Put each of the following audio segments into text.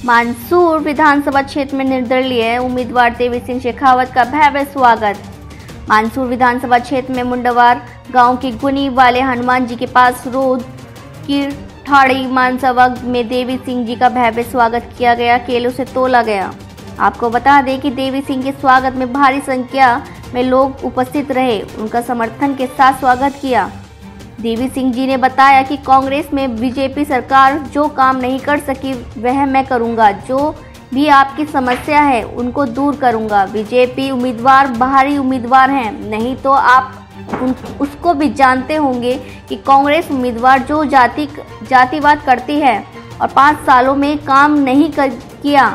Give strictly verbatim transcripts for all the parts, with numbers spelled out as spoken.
मंदसौर विधानसभा क्षेत्र में निर्दलीय उम्मीदवार देवी सिंह शेखावत का भव्य स्वागत। मंदसौर विधानसभा क्षेत्र में मुंडवार गांव के गुनी वाले हनुमान जी के पास रोड की ठाड़ी मानसभा में देवी सिंह जी का भव्य स्वागत किया गया, केलों से तोला गया। आपको बता दें कि देवी सिंह के स्वागत में भारी संख्या में लोग उपस्थित रहे, उनका समर्थन के साथ स्वागत किया। देवी सिंह जी ने बताया कि कांग्रेस में बीजेपी सरकार जो काम नहीं कर सकी वह मैं करूंगा, जो भी आपकी समस्या है उनको दूर करूंगा। बीजेपी उम्मीदवार बाहरी उम्मीदवार हैं, नहीं तो आप उन, उसको भी जानते होंगे कि कांग्रेस उम्मीदवार जो जाति जातिवाद करती है और पाँच सालों में काम नहीं कर, किया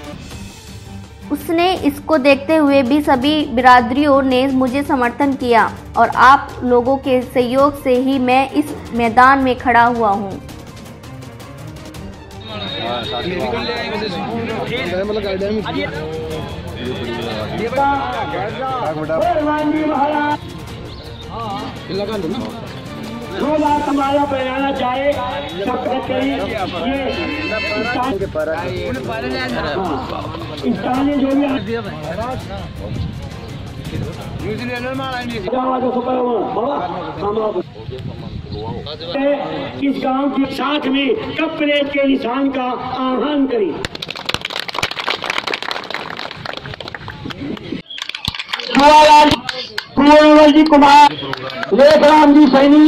उसने इसको देखते हुए भी सभी बिरादरियों ने मुझे समर्थन किया और आप लोगों के सहयोग से ही मैं इस मैदान में खड़ा हुआ हूं। जो बात हमारा बनाना चाहे स्थानीय जो भी इस गांव के साथ में कप प्लेट के निशान का आह्वान करें। पूर्णवल जी कुमार, लेखराम जी सैनी,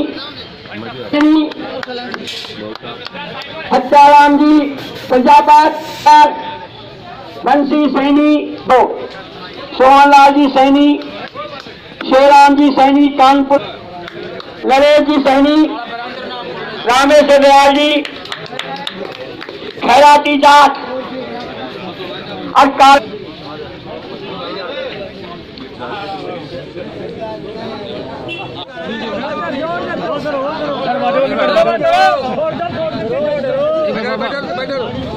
हत्याराम जी प्रजापत, बंसी सैनी दो, सोहनलाल जी सैनी, शेराम जी सैनी कानपुर, नरेश जी सैनी, रामेश्वर दयाल जी, खैराती जाट, अक्का बैठो बैठो बैठो